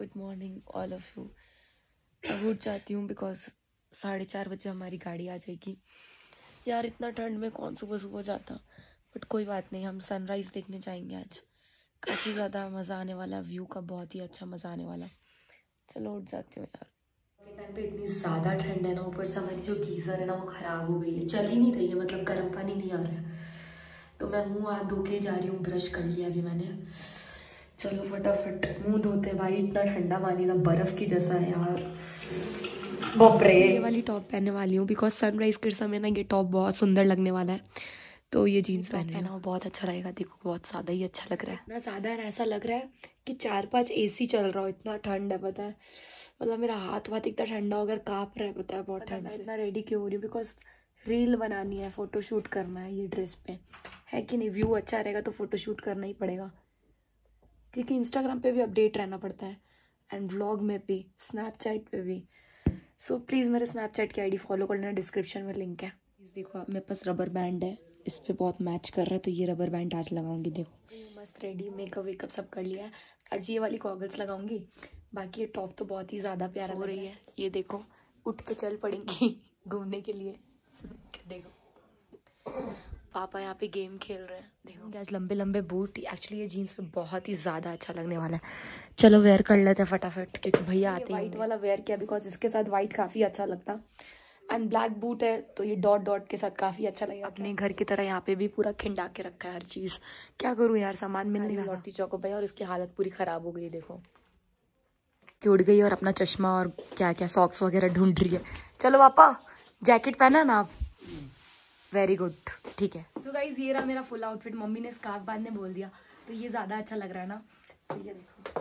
Good morning all of you. अब उठ जाती हूँ बिकॉज 4:30 बजे हमारी गाड़ी आ जाएगी। यार इतना ठंड में कौन सुबह सुबह जाता, बट कोई बात नहीं, हम सनराइज़ देखने जाएंगे आज। काफ़ी ज़्यादा मज़ा आने वाला, व्यू का बहुत ही अच्छा मज़ा आने वाला। चलो उठ जाती हूँ यार। के टाइम पे इतनी ज़्यादा ठंड है ना, ऊपर से हमारी जो गीज़र है ना वो ख़राब हो गई है, चल ही नहीं रही है, मतलब गर्म पानी नहीं आ रहा है। तो मैं मुंह हाथ धो के जा रही हूँ, ब्रश कर लिया अभी मैंने। चलो फटाफट मुंह धोते हैं। भाई इतना ठंडा पानी ना बर्फ़ की जैसा है यार, बाप रे। ये वाली टॉप पहनने वाली हूँ बिकॉज सनराइज़ के समय ना ये टॉप बहुत सुंदर लगने वाला है, तो ये जीन्स पहना वो बहुत अच्छा रहेगा। देखो बहुत ज़्यादा ही अच्छा लग रहा है, इतना ज़्यादा ऐसा लग रहा है कि 4-5 AC चल रहा हो, इतना ठंड है पता है। मतलब मेरा हाथ वाथ इतना ठंडा होकर काँप रहा है पता है, बहुत ठंड से। इतना रेडी क्यों हो रही हूँ बिकॉज रील बनानी है, फ़ोटोशूट करना है ये ड्रेस पे, है कि नहीं। व्यू अच्छा रहेगा तो फ़ोटोशूट करना ही पड़ेगा, क्योंकि इंस्टाग्राम पे भी अपडेट रहना पड़ता है एंड व्लॉग में भी, स्नैपचैट पे भी। सो प्लीज़ मेरे स्नैपचैट की आईडी फॉलो कर लेना, डिस्क्रिप्शन में लिंक है। देखो आप, मेरे पास रबर बैंड है, इस पे बहुत मैच कर रहा है, तो ये रबर बैंड आज लगाऊंगी। देखो मस्त रेडी, मेकअप वेकअप सब कर लिया है। आज ये वाली गॉगल्स लगाऊंगी, बाकी ये टॉप तो बहुत ही ज़्यादा प्यारा हो रही है। ये देखो उठ के चल पड़ेंगी घूमने के लिए। देखो पापा यहाँ पे गेम खेल रहे हैं। देखो आज लंबे लंबे बूट, एक्चुअली ये जीन्स पे बहुत ही ज़्यादा अच्छा लगने वाला है। चलो वेयर कर लेते हैं फटाफट, क्योंकि भैया आते हैं। वाइट वाला वेयर किया बिकॉज इसके साथ वाइट काफ़ी अच्छा लगता, एंड ब्लैक बूट है तो ये डॉट डॉट के साथ काफ़ी अच्छा लगेगा। अपने घर की तरह यहाँ पे भी पूरा खिंडा के रखा है हर चीज़। क्या करूँ यार, सामान मिल नहीं रहा। लौटी चौको भैया, और इसकी हालत पूरी ख़राब हो गई। देखो कि उड़ गई, और अपना चश्मा और क्या क्या सॉक्स वगैरह ढूंढ रही है। चलो पापा जैकेट पहना ना आप, वेरी गुड, ठीक है। सो गाइज ये रहा मेरा फुल आउटफिट। मम्मी ने स्कार्फ बांधने बोल दिया, तो ये ज़्यादा अच्छा लग रहा है ना। तो ये देखो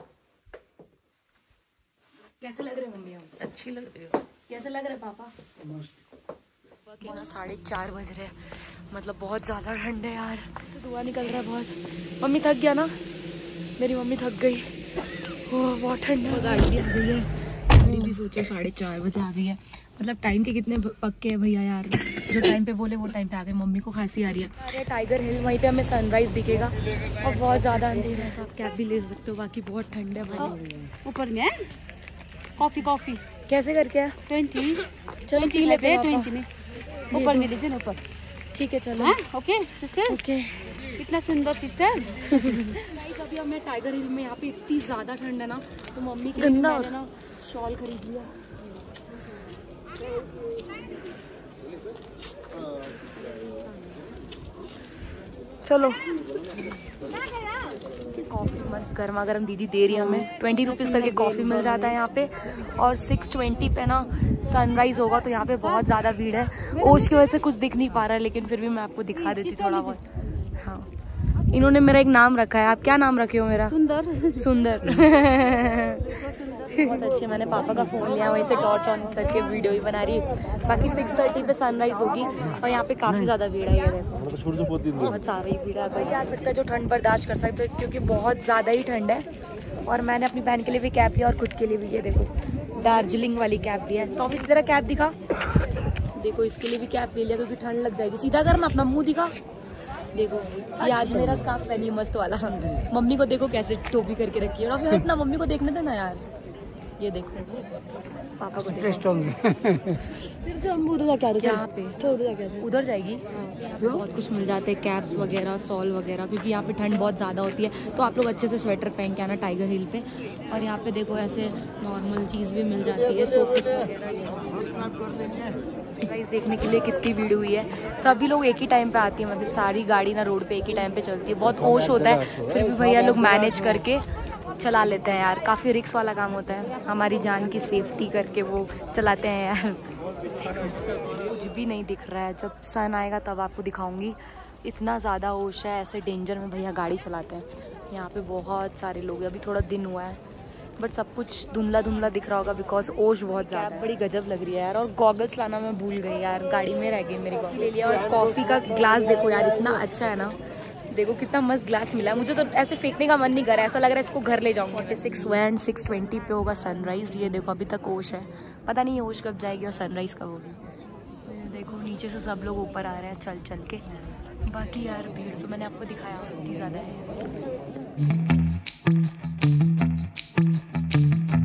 कैसे लग रहे मम्मी, हम अच्छी लग रही है। कैसे लग रहे पापा? ना 4:30 बज रहे, मतलब बहुत ज़्यादा ठंड है यार, तो धुआं निकल रहा है बहुत। मम्मी थक गया ना, मेरी मम्मी थक गई। ओह बहुत ठंड है। गाड़ी भी आ गई है, गाड़ी भी सोचो 4:30 बजे आ गई है। मतलब टाइम के कितने पक्के हैं भैया यार, जो टाइम पे बोले वो टाइम पे आ गए। मम्मी को खांसी आ रही है। अरे टाइगर हिल, वहीं पे हमें सनराइज दिखेगा, और बहुत ज़्यादा अंधेरा है, तो आप कैब भी ले सकते हो। बाकी बहुत ठंड है भाई। ऊपर में कॉफी कैसे करके है? 20 चलो 20 लेते हैं, 20 में ऊपर में दीजिए ना, ऊपर। ठीक है चलो। हाँ ओके सिस्टर, ओके। कितना सुंदर सिस्टर। अभी हमने टाइगर हिल में, यहाँ पे इतनी ज़्यादा ठंड है ना, तो मम्मी के लिए मैंने ना शॉल खरीद लिया। चलो कॉफ़ी मस्त गर्मा गर्म दीदी दे रही है हमें। 20 रुपीज़ करके कॉफ़ी मिल जाता है यहाँ पे, और 6:20 पे ना सनराइज़ होगा, तो यहाँ पे बहुत ज़्यादा भीड़ है। ओश की वजह से कुछ दिख नहीं पा रहा है, लेकिन फिर भी मैं आपको दिखा देती थोड़ा बहुत। हाँ इन्होंने मेरा एक नाम रखा है, आप क्या नाम रखे हो मेरा? सुंदर। सुंदर। बहुत अच्छे। मैंने पापा का फ़ोन लिया, वहीं से टॉर्च ऑन करके वीडियो ही बना रही है। बाकी 6:30 पे सनराइज़ होगी, और यहाँ पे काफ़ी ज़्यादा भीड़ है। ये देखो बहुत सारी भीड़ है। कोई आ सकता है जो ठंड बर्दाश्त कर सकता है, क्योंकि बहुत ज़्यादा ही ठंड है। और मैंने अपनी बहन के लिए भी कैप लिया और खुद के लिए भी। ये देखो दार्जिलिंग वाली कैप लिया है। टॉमी की तरह कैप दिखा, देखो इसके लिए भी कैप ले लिया, क्योंकि ठंड लग जाएगी। सीधा करना, अपना मुँह दिखा। देखो ये आज मेरा स्कार्फ पहनी मस्त वाला। मम्मी को देखो कैसे टोपी करके रखी है, और फिर हटना, मम्मी को देखने देना यार। ये देखो पापा को फिर जो हम उधर क्या पे उधर जाएगी। बहुत कुछ मिल जाते हैं, कैप्स वगैरह, सॉल वगैरह, क्योंकि यहाँ पे ठंड बहुत ज़्यादा होती है। तो आप लोग अच्छे से स्वेटर पहन के आना टाइगर हिल पे। और यहाँ पे देखो ऐसे नॉर्मल चीज़ भी मिल जाती है, शोपीस वगैरह। देखने के लिए कितनी भीड़ हुई है। सभी लोग एक ही टाइम पे आती है, मतलब सारी गाड़ी ना रोड पे एक ही टाइम पे चलती है। बहुत ओश होता है, फिर भी भैया लोग मैनेज करके चला लेते हैं यार। काफ़ी रिस्क वाला काम होता है, हमारी जान की सेफ्टी करके वो चलाते हैं यार। कुछ भी नहीं दिख रहा है, जब सन आएगा तब आपको दिखाऊंगी। इतना ज़्यादा ओश है, ऐसे डेंजर में भैया गाड़ी चलाते हैं। यहाँ पे बहुत सारे लोग हैं, अभी थोड़ा दिन हुआ है, बट सब कुछ धुंधला धुंधला दिख रहा होगा बिकॉज ओश बहुत ज़्यादा है। बड़ी गजब लग रही है यार, और गॉगल्स लाना मैं भूल गई यार, गाड़ी में रह गई मेरी गॉगल्स। ले लिया। और कॉफ़ी का ग्लास देखो यार, इतना अच्छा है ना, देखो कितना मस्त ग्लास मिला है। मुझे तो ऐसे फेंकने का मन नहीं कर रहा है, ऐसा लग रहा है इसको घर ले जाऊँ। 46 एंड 6:20 पे होगा सनराइज़। ये देखो अभी तक ओश है, पता नहीं ये ओश कब जाएगी और सनराइज़ कब होगी। देखो नीचे से सब लोग ऊपर आ रहे हैं चल चल के। बाकी यार भीड़ तो मैंने आपको दिखाया इतनी ज़्यादा है।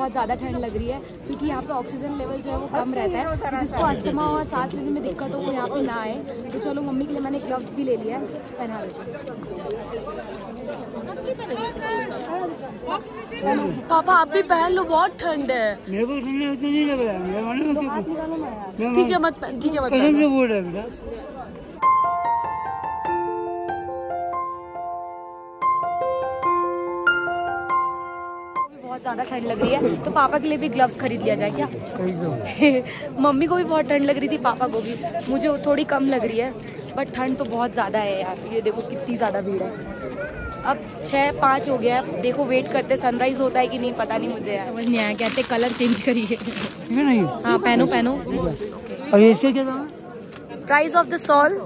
बहुत ज़्यादा ठंड लग रही है क्योंकि यहाँ पे ऑक्सीजन लेवल जो है वो कम रहता है, तो जिसको अस्थमा और सांस लेने में दिक्कत हो वो यहाँ पे ना आए। तो चलो मम्मी के लिए मैंने ग्लव्स भी ले लिया है, पहना लेते हैं। पापा आप भी पहन लो, बहुत ठंड है। मेरे को ठंड उतनी नहीं लग रहा है। ठीक है मत, ठीक है मत। कसम से बोल रहा है बेटा। बहुत ज़्यादा ठंड लग रही है तो पापा के लिए भी ग्लव्स खरीद लिया जाए क्या? मम्मी को भी बहुत ठंड लग रही थी, पापा को भी, मुझे थोड़ी कम लग रही है, बट ठंड तो बहुत ज़्यादा है यार। ये देखो कितनी ज़्यादा भीड़ है। अब 6-5 हो गया है, देखो वेट करते सनराइज होता है कि नहीं, पता नहीं मुझे यार, समझ नहीं आया। कहते कलर चेंज करिए। नहीं हाँ पहनो पहनो। और इसका क्या दाम है? Price of the shawl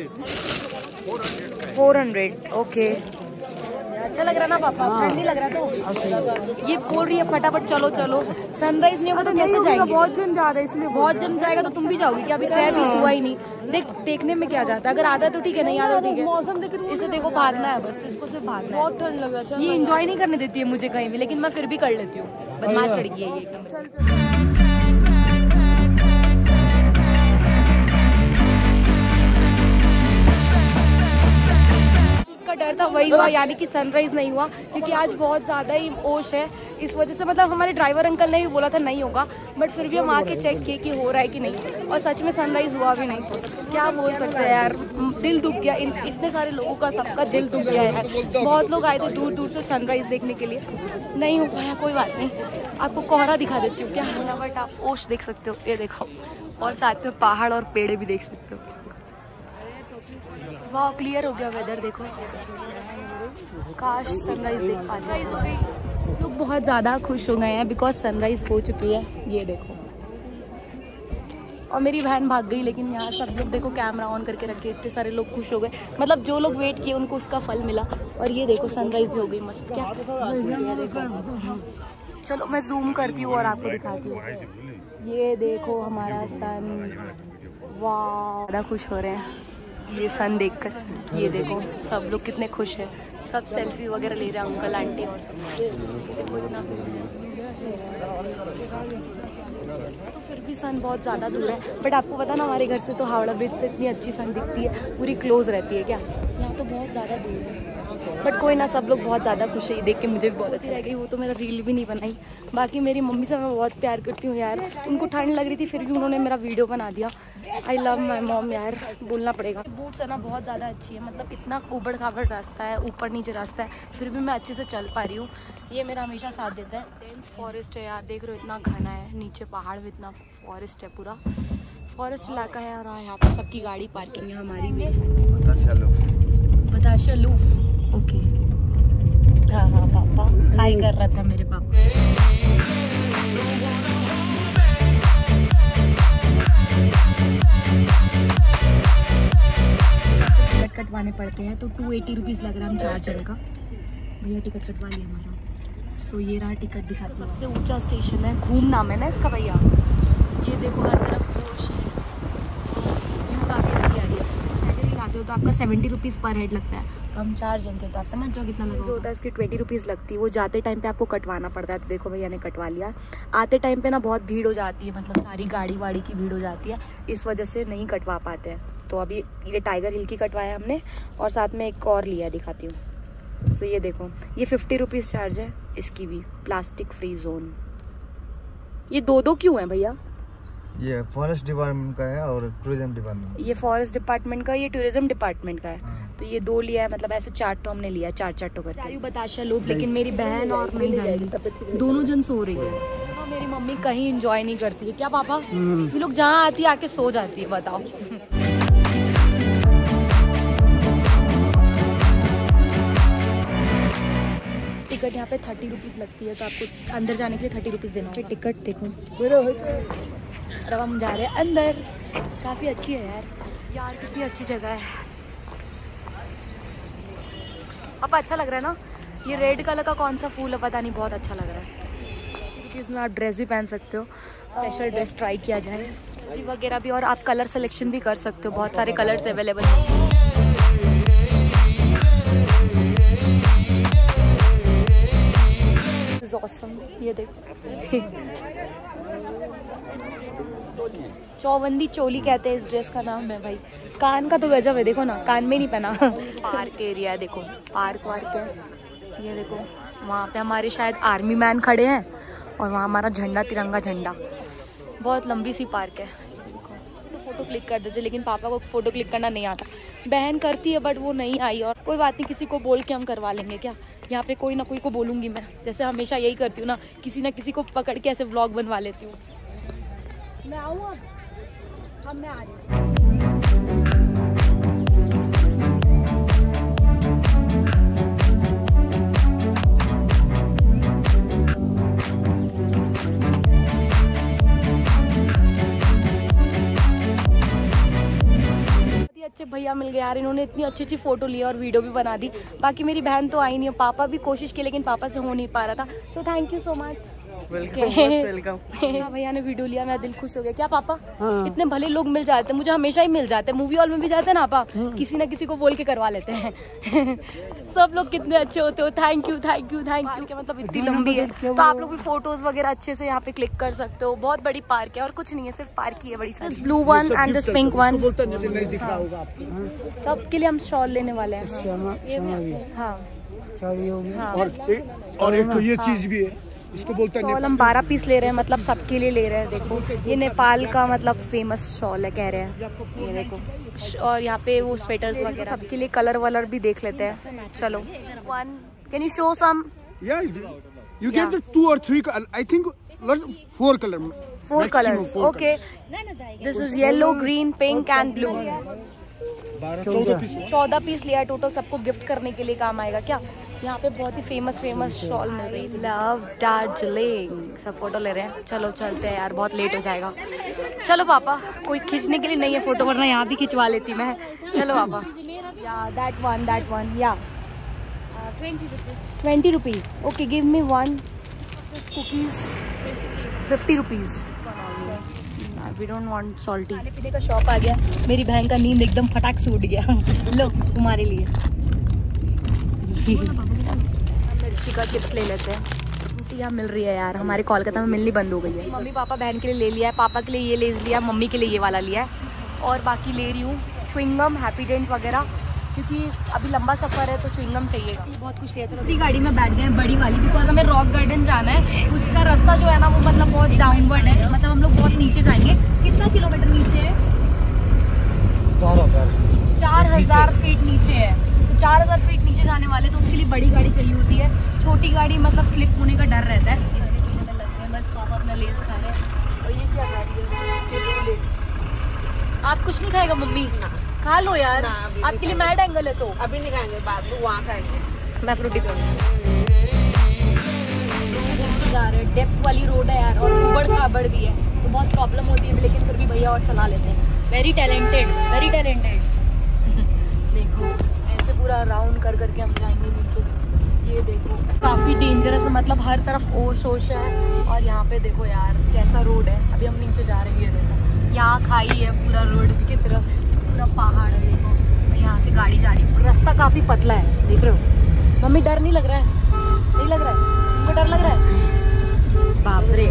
400। Okay, अच्छा लग रहा ना पापा? ठंड नहीं लग रहा तो ये बोल रही है फटाफट चलो चलो, सनराइज नहीं होगा तो कैसे जाएंगे? बहुत जन जा रहा है इसलिए। बहुत जन जाएगा तो तुम भी जाओगी क्या? अभी 6-20 हुआ ही नहीं। देखने में क्या जाता है, अगर आता है तो ठीक है, नहीं आता तो ठीक है। मौसम देख रही, इसे देखो भागना है बस, इसको सिर्फ भागना है। बहुत ठंड लग रहा है, ये एंजॉय नहीं करने देती है मुझे कहीं भी, लेकिन मैं फिर भी कर लेती हूँ। बदमाश लड़की है ये एकदम। डर था वही हुआ, यानी कि सनराइज नहीं हुआ, क्योंकि आज बहुत ज़्यादा ही ओश है। इस वजह से मतलब हमारे ड्राइवर अंकल ने भी बोला था नहीं होगा, बट फिर भी हम आके चेक किए कि हो रहा है कि नहीं, और सच में सनराइज हुआ भी नहीं। क्या बोल सकते हैं यार, दिल दुख गया। इतने सारे लोगों का, सबका दिल दुख गया यार। बहुत लोग आए थे दूर दूर से सनराइज देखने के लिए, नहीं हो पाया। कोई बात नहीं, आपको कोहरा दिखा देती हूँ क्या, बट आप ओश देख सकते हो, ये देखो, और साथ में पहाड़ और पेड़ भी देख सकते हो। वाह क्लियर हो गया वेदर, देखो काश सनराइज देख पाते। सनराइज हो गई, लोग बहुत ज़्यादा खुश हो गए हैं बिकॉज सनराइज हो चुकी है, ये देखो। और मेरी बहन भाग गई, लेकिन यहाँ सब लोग देखो कैमरा ऑन करके रखे, इतने सारे लोग खुश हो गए। मतलब जो लोग वेट किए उनको उसका फल मिला। और ये देखो सनराइज भी हो गई मस्त, क्या ये देखो। चलो मैं जूम करती हूँ और आपको दिखाती हूँ। ये देखो हमारा सन, वाह ज़्यादा खुश हो रहे हैं ये सन देखकर। ये देखो सब लोग कितने खुश हैं, सब सेल्फी वगैरह ले रहे हैं, अंकल आंटी और सब। देखो इतना, तो फिर भी सन बहुत ज़्यादा दूर है। बट आपको पता ना हमारे घर से तो हावड़ा ब्रिज से इतनी अच्छी सन दिखती है, पूरी क्लोज रहती है क्या। यहाँ तो बहुत ज़्यादा दूर है, बट कोई ना, सब लोग बहुत ज़्यादा खुश है। ये देख के मुझे भी बहुत अच्छी लग गई। वो तो मेरा रील भी नहीं बनाई। बाकी मेरी मम्मी से मैं बहुत प्यार करती हूँ यार, उनको ठंड लग रही थी फिर भी उन्होंने मेरा वीडियो बना दिया। आई लव माई मॉम यार, बोलना पड़ेगा। बूट्स है ना बहुत ज़्यादा अच्छी है, मतलब इतना ऊबड़ खाबड़ रास्ता है, ऊपर नीचे रास्ता है, फिर भी मैं अच्छे से चल पा रही हूँ। ये मेरा हमेशा साथ देता है। डेंस फॉरेस्ट है यार, देख रहे हो इतना घना है, नीचे पहाड़ में इतना फॉरेस्ट है, पूरा फॉरेस्ट इलाका है। और यहाँ पर सबकी गाड़ी पार्किंग है, हमारी भी। बताशा लूफ, ओके। हाँ हाँ पापा हाय कर रहा था मेरे पापा। टिकट कटवाने पड़ते हैं, तो 280 रुपीज़ लग रहा है हम 4 जन का। भैया टिकट कटवा लिया हमारा। सो ये रहा टिकट, दिखा। सबसे ऊंचा स्टेशन है, घूम नाम है ना इसका भैया। ये देखो हर तरफ ओशन, व्यू काफ़ी अच्छी आ रही है। अगर ये आते हो तो आपका 70 रुपीज़ पर हेड लगता है। हम 4 जन थे तो आप समझ जाओ कितना लगा। जो होता है इसकी 20 रुपीज़ लगती है, वो जाते टाइम पे आपको कटवाना पड़ता है। तो देखो भैया ने कटवा लिया। आते टाइम पे ना बहुत भीड़ हो जाती है, मतलब सारी गाड़ी वाड़ी की भीड़ हो जाती है, इस वजह से नहीं कटवा पाते हैं। तो अभी ये टाइगर हिल की कटवाया हमने, और साथ में एक और लिया, दिखाती हूँ। सो ये देखो, ये 50 रुपीज़ चार्ज है इसकी भी, प्लास्टिक फ्री जोन। ये दो क्यों है भैया? ये फॉरेस्ट डिपार्टमेंट का है और टूरिज्म डिपार्टमेंट। ये फॉरेस्ट डिपार्टमेंट का, ये टूरिज्म डिपार्टमेंट का है। तो ये 2 लिया है, मतलब ऐसे 4 तो हमने लिया, 4 तो करके। बताशा लूप, लेकिन मेरी बहन और नहीं जाएगी, दोनों जन सो रही है। मेरी मम्मी कहीं एंजॉय नहीं करती है क्या पापा? ये लोग जहाँ आती है आके सो जाती है, बताओ। टिकट यहाँ पे 30 रुपीज़ लगती है, तो आपको अंदर जाने के लिए 30 रुपीज़ देना होगा। टिकट देखो, अब हम जा रहे हैं अंदर। काफ़ी अच्छी है यार कितनी अच्छी जगह है। अब अच्छा लग रहा है ना। ये रेड कलर का कौन सा फूल है पता नहीं, बहुत अच्छा लग रहा है, क्योंकि इसमें आप ड्रेस भी पहन सकते हो। स्पेशल ड्रेस ट्राई किया जाए वगैरह भी, और आप कलर सिलेक्शन भी कर सकते हो, बहुत सारे कलर्स अवेलेबल हैं। ऑसम। ये देखो चौबंदी चोली कहते हैं इस ड्रेस का नाम है भाई। कान का तो गजब है, देखो ना कान में नहीं पहना। पार्क एरिया है, देखो पार्क वार्क है। ये देखो वहाँ पे हमारे शायद आर्मी मैन खड़े हैं और वहाँ हमारा झंडा, तिरंगा झंडा। बहुत लंबी सी पार्क है। तो फोटो क्लिक कर देते, लेकिन पापा को फोटो क्लिक करना नहीं आता। बहन करती है बट वो नहीं आई, और कोई बात नहीं, किसी को बोल के हम करवा लेंगे। क्या यहाँ पे कोई ना कोई को बोलूँगी मैं, जैसे हमेशा यही करती हूँ ना, किसी ना किसी को पकड़ के ऐसे व्लॉग बनवा लेती हूँ। मैं आऊँ अब मैं आ रही हूँ। अच्छे भैया मिल गए यार, इन्होंने इतनी अच्छी अच्छी फोटो ली और वीडियो भी बना दी। बाकी मेरी बहन तो आई नहीं है, पापा भी कोशिश की लेकिन पापा से हो नहीं पा रहा था। So thank you so much. Welcome. अच्छा भैया ने वीडियो लिया, मेरा दिल खुश हो गया। क्या पापा? हाँ। इतने भले लोग मिल जाते हैं, मुझे हमेशा ही मिल जाते हैं। मूवी हॉल में भी जाते हैं ना पापा, किसी ना किसी को बोल के करवा लेते हैं। सब लोग कितने अच्छे होते हो। Thank you thank you thank you. मतलब इतनी लंबी है तो आप लोग भी फोटोज वगैरह अच्छे से यहाँ पे क्लिक कर सकते हो। बहुत बड़ी पार्क है और कुछ नहीं है, सिर्फ पार्क ही है बड़ी सारी। Blue one and this pink one, सबके लिए हम शॉल लेने वाले हैं। हाँ और एक तो ये चीज भी है, इसको बोलते हैं शॉल हम 12 पीस ले रहे हैं, मतलब सबके लिए ले रहे हैं। देखो ये नेपाल का मतलब फेमस शॉल है कह रहे हैं, ये देखो। और यहाँ पे वो स्वेटर्स वगैरह सबके लिए कलर वलर भी देख लेते हैं। चलो one, can you show some? you get the 2 or 3 I think 4 colors. 4 colors. Okay. This is yellow, green, pink and blue. 14 piece लिया है टोटल, सबको गिफ्ट करने के लिए काम आएगा क्या। यहाँ पे बहुत ही फेमस शॉल मिल रही है। लव दार्जिलिंग। सब फोटो ले रहे हैं, चलो चलते हैं यार, बहुत लेट हो जाएगा। चलो पापा, कोई खींचने के लिए नहीं है फोटो, वरना यहाँ भी खिंचवा लेती मैं। चलो पापा। या दैट वन या 20 rupees. Okay give me one cookies 50 rupees. We don't want salty. खाने पीने का शॉप आ गया। मेरी बहन का नींद एकदम फटाक से उठ गया। लो तुम्हारे लिए मिर्ची का चिप्स ले लेते हैं। रोटियाँ मिल रही है यार, हमारे कोलकाता में मिलनी बंद हो गई है। मम्मी पापा बहन के लिए ले लिया है, पापा के लिए ये लेज लिया, मम्मी के लिए ये वाला लिया है, और बाकी ले रही हूँ च्युइंगम, हैप्पी डेंट वगैरह, क्योंकि अभी लंबा सफ़र है तो च्युइंगम चाहिएगा। बहुत कुछ लिया। चलो दूसरी गाड़ी में बैठ गए, बड़ी वाली, बिकॉज हमें रॉक गार्डन जाना है। उसका रास्ता जो है ना वो मतलब बहुत डाउनवर्ड है, मतलब हम लोग बहुत नीचे जाएंगे। कितना किलोमीटर नीचे है? 4000 फीट नीचे है। तो 4000 फीट नीचे जाने वाले, तो उसके लिए बड़ी गाड़ी चाहिए होती है। छोटी गाड़ी मतलब स्लिप होने का डर रहता है, इसलिए पीने लग गए। बस पापा अपना लेस खा रहे हैं। और ये क्या खा रही है? Chips Lay's. आप कुछ नहीं खाएगा मम्मी? खा लो यार, आपके लिए मैड एंगल है। तो अभी नहीं खाएंगे, बाद में वहाँ खाएंगे। मैं फ्रूटी नीचे जा रहे हैं। डेप्थ वाली रोड है यार, और उबड़ खाबड़ भी है, तो बहुत प्रॉब्लम होती है, लेकिन फिर भी भैया और चला लेते हैं। Very talented, very talented. देखो ऐसे पूरा राउंड कर करके हम जाएंगे नीचे। ये देखो काफ़ी डेंजरस है, मतलब हर तरफ ओश ओश है। और यहाँ पे देखो यार कैसा रोड है। अभी हम नीचे जा रहे हैं, ये देखो यहाँ खाई है पूरा रोड की तरफ, पूरा पहाड़ है। देखो यहाँ से गाड़ी जा रही है, रास्ता काफ़ी पतला है, देख रहे हो। मम्मी डर नहीं लग रहा है? नहीं लग रहा है तुमको? डर लग रहा है? बाप रे।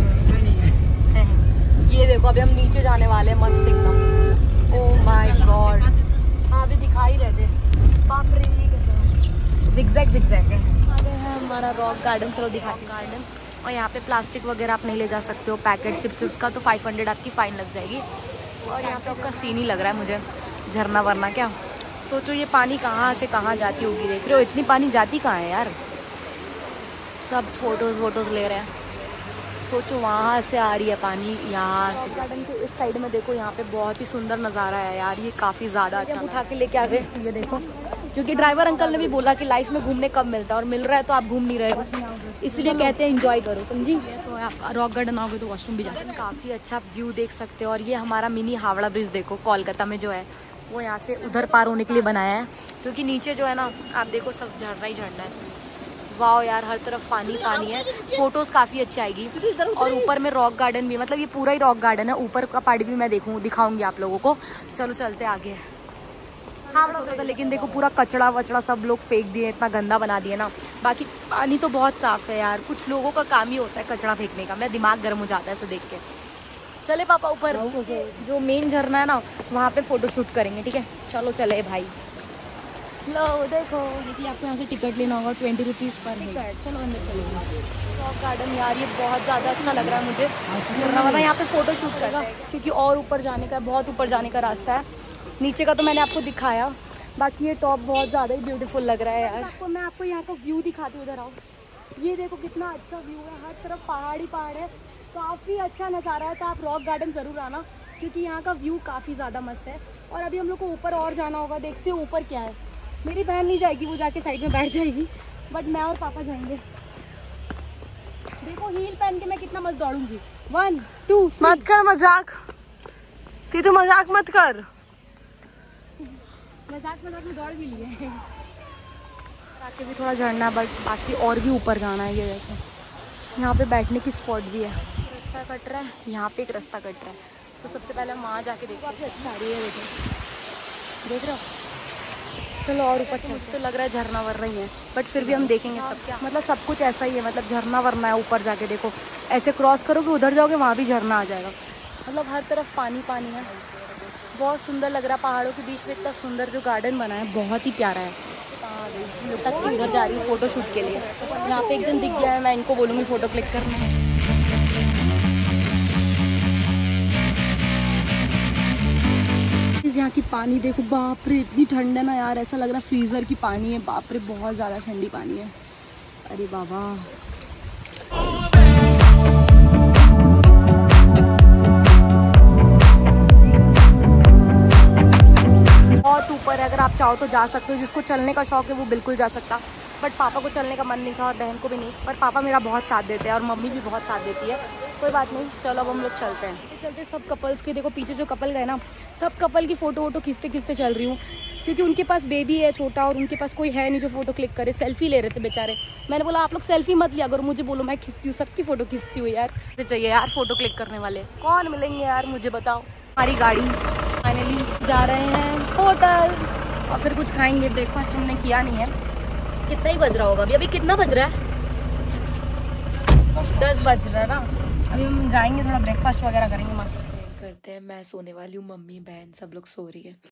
ये देखो अभी हम नीचे जाने वाले हैं, मस्त एकदम। ओह माय गॉड, हाँ अभी दिखाई रहे थे। बाप रे ये कैसा जिगजैग है। आगे है हमारा रॉक गार्डन, चलो दिखाते गार्डन। और यहाँ पे प्लास्टिक वगैरह आप नहीं ले जा सकते हो, पैकेट चिप्स का तो 500 आपकी फ़ाइन लग जाएगी। और यहाँ पे उसका सीन ही लग रहा है मुझे, झरना वरना क्या। सोचो ये पानी कहाँ से कहाँ जाती होगी, देख रहे हो इतनी पानी जाती कहाँ है यार। सब फोटोज़ ले रहे हैं। सोचो वहाँ से आ रही है पानी, यहाँ से। गार्डन के इस साइड में देखो, यहाँ पे बहुत ही सुंदर नज़ारा है यार, ये काफ़ी ज़्यादा अच्छा। उठा के लेके आ गए, ये देखो, क्योंकि ड्राइवर अंकल ने भी बोला कि लाइफ में घूमने कब मिलता है, और मिल रहा है तो आप घूम नहीं रहे हो, इसलिए कहते हैं एंजॉय करो, समझी। तो आप रॉक गार्डन आओगे तो वॉशरूम भी जाते हैं। काफ़ी अच्छा व्यू देख सकते हो। और ये हमारा मिनी हावड़ा ब्रिज देखो, कोलकाता में जो है वो यहाँ से उधर पार होने के लिए बनाया है, क्योंकि नीचे जो है ना आप देखो सब झरना ही झरना है। वाह यार, हर तरफ पानी पानी है। फोटोज़ काफ़ी अच्छी आएगी। और ऊपर में रॉक गार्डन भी, मतलब ये पूरा ही रॉक गार्डन है। ऊपर का पार्ट भी मैं दिखाऊंगी आप लोगों को। चलो चलते आगे। हाँ सोचा था, लेकिन देखो पूरा कचड़ा वचड़ा सब लोग फेंक दिए, इतना गंदा बना दिए ना। बाकी पानी तो बहुत साफ है यार, कुछ लोगों का काम ही होता है कचरा फेंकने का। मेरा दिमाग गर्म हो जाता है ऐसे देख के। चले पापा ऊपर, जो मेन झरना है ना वहाँ पे फोटो शूट करेंगे, ठीक है? चलो चले भाई। लो देखो, देखिए आपको यहाँ से टिकट लेना होगा 20 रुपीज़ पर हेड। चलो अंदर चलेंगे। रॉक गार्डन यार ये बहुत ज़्यादा अच्छा लग रहा है मुझे। वरना यहाँ पे फ़ोटो शूट करेगा, क्योंकि और ऊपर जाने का, बहुत ऊपर जाने का रास्ता है। नीचे का तो मैंने आपको दिखाया, बाकी ये टॉप बहुत ज़्यादा ही ब्यूटीफुल लग रहा है यार। मैं आपको यहाँ का व्यू दिखाती हूँ, उधर आओ। ये देखो कितना अच्छा व्यू है, हर तरफ पहाड़ ही पहाड़ है, काफ़ी अच्छा नज़ारा है। तो आप रॉक गार्डन ज़रूर आना, क्योंकि यहाँ का व्यू काफ़ी ज़्यादा मस्त है। और अभी हम लोग को ऊपर और जाना होगा, देखते हो ऊपर क्या है। मेरी बहन नहीं जाएगी, वो जाके साइड में बैठ जाएगी, बट मैं और पापा जाएंगे। देखो हील पहन के मैं कितना मस्त दौड़ूंगी। 1 2 मत कर मजाक, तू मजाक मत कर। मजाक में दौड़ भी लिए। आके भी थोड़ा झरना, बट बाकी और भी ऊपर जाना है। ये देखो यहाँ पे बैठने की स्पॉट भी है। रास्ता कट रहा है, यहाँ पे एक रास्ता कट रहा है, तो सबसे पहले हम वहाँ जाके देखो। काफ़ी अच्छी आ रही है, देखो देख रहे हो। चलो और ऊपर मुझे तो लग रहा है झरना वर्ना ही है, बट फिर भी हम देखेंगे सब क्या, मतलब सब कुछ ऐसा ही है। मतलब झरना वरना है, ऊपर जाके देखो, ऐसे क्रॉस करोगे उधर जाओगे वहाँ भी झरना आ जाएगा। मतलब हर तरफ पानी पानी है, बहुत सुंदर लग रहा है। पहाड़ों के बीच में इतना सुंदर जो गार्डन बना है, बहुत ही प्यारा है। तक इधर जा रही हूँ फोटो शूट के लिए। यहाँ पे एक जन दिख गया है, मैं इनको बोलूँगी फ़ोटो क्लिक करने। यहाँ की पानी देखो, बाप रे इतनी ठंड है ना यार, ऐसा लग रहा है फ्रीज़र की पानी है। बाप रे बहुत ज़्यादा ठंडी पानी है। अरे बाबा, बहुत ऊपर है। अगर आप चाहो तो जा सकते हो, जिसको चलने का शौक है वो बिल्कुल जा सकता। बट पापा को चलने का मन नहीं था और बहन को भी नहीं, पर पापा मेरा बहुत साथ देते हैं और मम्मी भी बहुत साथ देती है। कोई बात नहीं, चलो अब हम लोग चलते हैं। चलते सब कपल्स के, देखो पीछे जो कपल गए ना, सब कपल की फ़ोटो वोटो खींचते खींचते चल रही हूँ, क्योंकि उनके पास बेबी है छोटा और उनके पास कोई है नहीं जो फ़ोटो क्लिक करे। सेल्फी ले रहे थे बेचारे। मैंने बोला आप लोग सेल्फी मत लिया करो, मुझे बोलो, मैं खींचती हूँ, सबकी फ़ोटो खींचती हूँ यार। चाहिए यार फ़ोटो क्लिक करने वाले कौन मिलेंगे यार, मुझे बताओ। हमारी गाड़ी फाइनली जा रहे हैं होटल, और फिर कुछ खाएंगे। ब्रेकफास्ट हमने किया नहीं है। कितना ही बज रहा होगा अभी कितना बज रहा है? 10 बज रहा है ना। अभी हम जाएंगे, थोड़ा ब्रेकफास्ट वगैरह करेंगे, मस्त करते हैं। मैं सोने वाली हूँ, मम्मी बहन सब लोग सो रही है।